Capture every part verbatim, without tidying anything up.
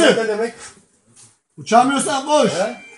Ne demek? Uçamıyorsan koş.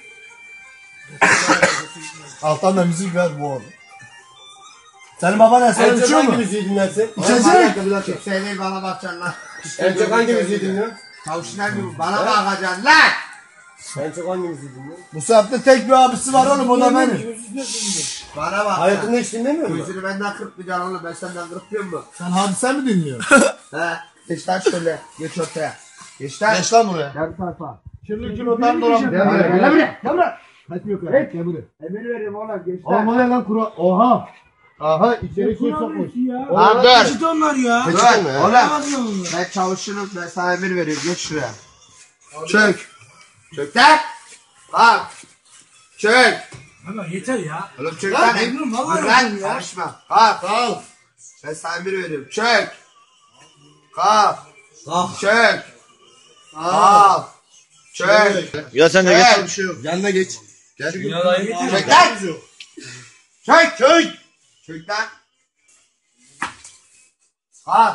Alttan da müzik ver bu oğlum. Senin baban ne? Sen En çok uçuyor hangi mu? müziği dinlersin? İçecek. Sen değil bana bakacaksın lan. En çok hangi müziği dinliyorsun? Tavşinler gibi bana bakacaksın lan. En çok hangi müziği dinliyorsun? Bu saatte tek bir abisi var oğlum, o da benim. Bana bak. Hayatında hiç dinlemiyor musun? Gözünü benden kırpmayacaksın oğlum, ben senden kırpmıyor mu? Sen hadise mi dinliyorsun? He. Geç lan şöyle. Geç ortaya. Geç lan. Geç lan buraya. Gel tarafa. Kirli kilodan dolan. Gel buraya. Gel buraya. Gel buraya. Kaçmıyor kadar. Gel buraya. Emir veririm oğlum, geç lan. Oğlum o ne lan kura? Oha. Aha içeri koy sokmuş. Lan dur. Git onlar ya. Dur. Oğlum. Ben çavuşunum, ben sana emir veriyorum. Geç şuraya. Çök. Çök lan. Bak. Çök. Ama yeter ya. Oğlum çök Lan lan. memnunum, vallahi Dur lan. memnunum ya. Karışma. Kalk. Al. Ben sana emir veriyorum. Çök. Kalk. Kalk. Çök. Kalk. Çök. Ya sen de geç. Çök. Yanına geç. Çök lan. Çök. Çök. Çök lan. Kalk.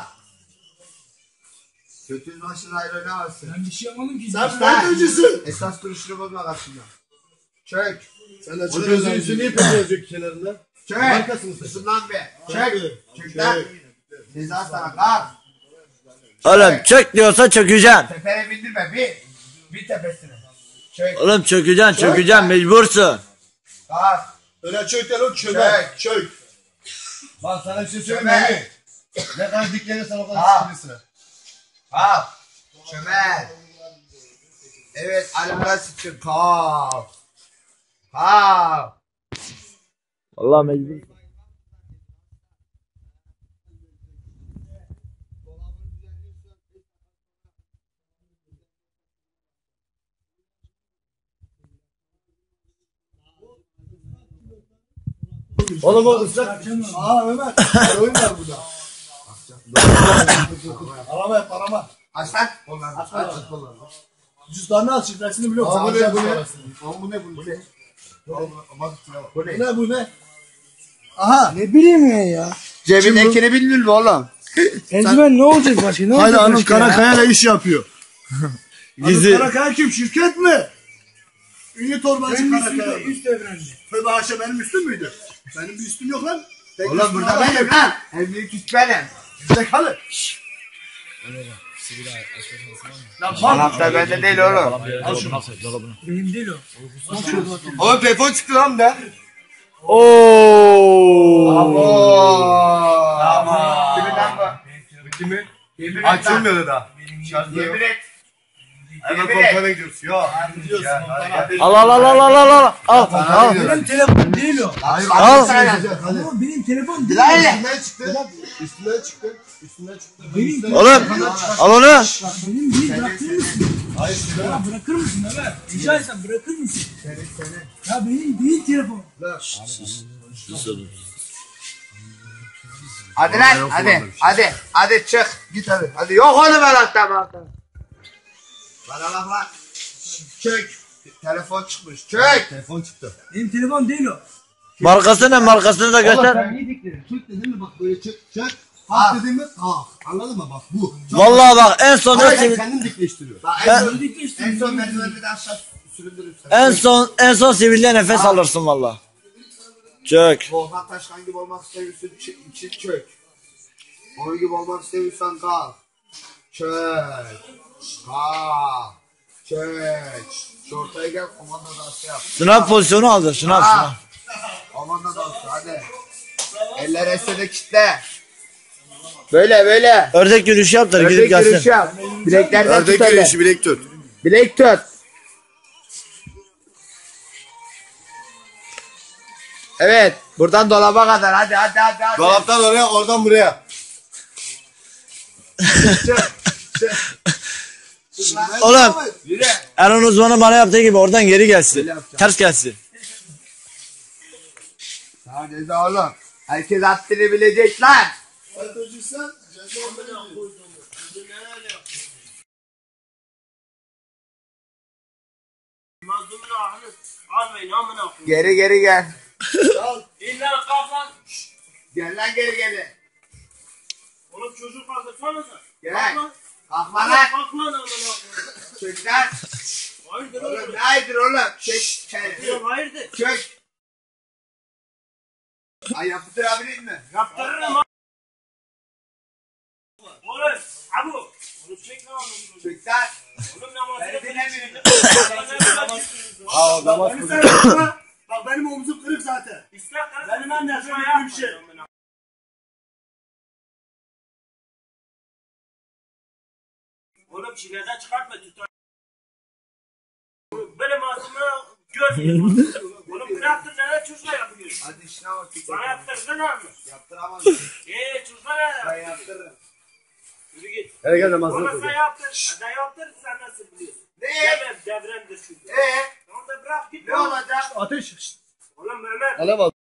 Götünün başına ayrı oynamazsın. Ben bir şey yapmadım ki. Sen FETÖ'cüsün. Esas duruşunu bozma karşımda. Çök. Sen de O gözün üstü niye pek kenarında? Çök. Arkasını Susun lan be. Çök. Çök lan. Ceza sana kalk. Oğlum çök diyorsa çökeceksin. Tepene bindirme bir. Bir tepesine. Çök. Oğlum çökeceksin çökeceksin mecbursun. Kalk. Öyle çök de lan çöme. Çök. Bak sana bir şey söyleyeyim Çömel. mi? Ne kadar diklenirsen o kadar Ha. sıkılırsın. Kalk. Çömel. Evet, alimler sıçın. Kalk. Kalk. Allah mecbur. Oğlum o ıslak. Aa Ömer. Oyun var burada. Arama arama. Aç lan. Kollarını. Aç aç. Cüzdanını aç, şifresini biliyorum. Aa, bu Sana ne, bu ne? sonrasını. Oğlum bu ne bu ne? Bu Bu ne bu ne? Aha. Ne bileyim ya ya. Cebindekini bildin mi oğlum? Eldiven ne olacak başka? Ne Haydi olacak Anıl başka ya? Karakaya'yla iş yapıyor. Gizli. Anıl Karakaya kim? Şirket mi? Ünlü torbacı Benim Karakaya. üstüm üst evrende. Tövbe haşa, benim üstüm müydü? Benim bir üstüm yok lan. Tek Oğlum üstüm burada var. benim lan. En büyük üst benim. Zekalı. Anahtar bende değil oğlum. Benim değil o. Oğlum telefon çıktı lan da. Oo. Tamam. Kimin lan bu? bitti mi? Yemin et lan. Açılmıyordu da. Yemin et. Hemen Yemin et. kompana gidiyoruz. Yok. Al al al al al al al. Al al. Benim telefon değil o. Hayır, Al. hadi. Ama benim telefon değil. Lan hele. Üstünden çıktı. Üstünden çıktı. Üstünden çıktı. Benim, Oğlum al onu. benim değil, bırakır mısın? Ya bırakır mısın Ömer? Rica etsem bırakır mısın? Ya benim değil telefon. Hadi lan hadi. Hadi. Hadi çık. Git hadi. Hadi yok oğlum anahtar anahtar. Bana bak lan. Çök. Telefon çıkmış. Çök. Telefon çıktı. Benim telefon değil o. Markası ne, markasını da göster. niye dikledin? Çök dedin mi bak böyle çök çök. Kalk dedin mi? Kalk. Anladın mı bak bu. Vallahi bak en son Hayır, en, kendim dikleştiriyor. Bak en son, Öldük işte. en son merdivende de aşağı süründürürüm seni. en son en son sivilde nefes alırsın vallahi. Çök. Volkan Taşkan gibi olmak istemiyorsun, ç- için çök. Onun gibi olmak istemiyorsan kalk. Çök. Kalk. Çök. Şu ortaya gel, komanda dansı yap. Sınav pozisyonu aldı. Sınav sınav. Kalk. Komanda dansı, hadi. Eller esede kitle. Böyle böyle. Ördek yürüyüşü yaptılar gidip Ördek yürüyüşü gelsin. yap. Bileklerden tut Ördek öyle. yürüyüşü bilek tut. Bilek tut. Evet. Buradan dolaba kadar. Hadi hadi hadi. hadi. Dolaptan oraya, oradan buraya. Çık. Çık. Oğlum Yürü. Erhan uzmanı bana yaptığı gibi oradan geri gelsin. Ters gelsin. Hadi de oğlum. Herkes haddini bilecek lan. FETÖ'cüysen ceza olmayı. Geri geri gel. İlla kafan. Gel lan geri geri. Oğlum çocuk kaldırsanıza. Gel. Kalkma lan. Kalk lan amına. Çök lan. Hayırdır Oğlum oğlum? nedir oğlum? Çök. Çök. Diyorum hayırdır? Çök. Ay yaptırabilir mi? Yaptırırım abi. Oğlum abu. Oğlum çek lan oğlum. Çök lan. Oğlum namazını Beni dinlemiyorsun. Aa namaz Beni kılıyor. sen yapma. Bak benim omzum kırık zaten. İslam karısı. Benim annem Yapma, şöyle yapma. bir şey. Oğlum çileden çıkartma tutar. Oğlum böyle malzeme görmüyorsun. Oğlum bıraktın neler çocukla yapıyorsun. Hadi işine bak. Bana yaptırdın abi. Yaptıramazsın. Eee çocuklar ne Ben ya? yaptırırım. Yürü git. Hele gel namazını Oğlum kıl. sen yaptır. Ben yaptır sen nasıl biliyorsun? Ne? Demem devrendir çünkü. Eee? Onu da bırak git. Ne olacak? Ateş. Oğlum Mehmet. Hele bak.